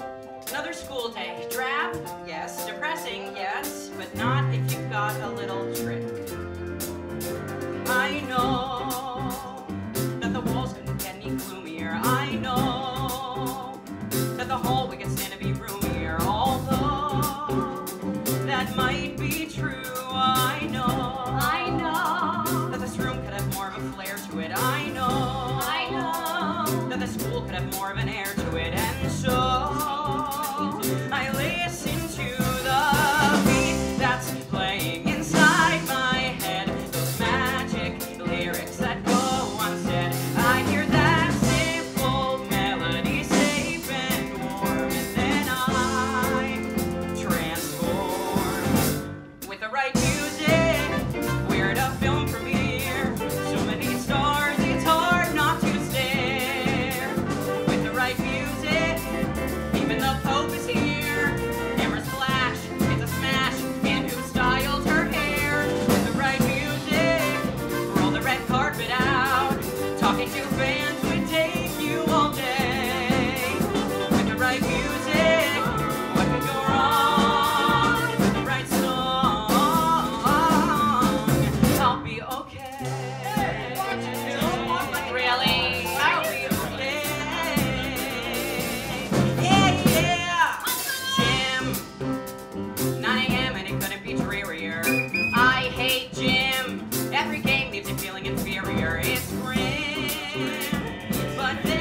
Another school day. Drab? Yes. Depressing? Yes. But not if you've got a little trick. I know that the walls couldn't get any gloomier. I know that the hallway could stand to be roomier. Although that might be true, I know that this room could have more of a flair to it. I know that the school could have more of an air to it. And so I listen to the beat that's playing inside my head, those magic lyrics that go unsaid. I hear that simple melody safe and warm, and then I transform with the right music. We're at a film premiere, so many stars, it's hard not to stare. With the right music, even the Pope is here. Cameras flash, it's a smash, and who styled her hair? With the right music, roll the red carpet out. Talking to fans would take you all day. With the right music, what could go wrong? With the right song, I'll be okay. Really? I'll be okay. Yeah! Gym, 9 a.m. and it couldn't be drearier. I hate gym. Every game leaves you feeling inferior. It's grim, but then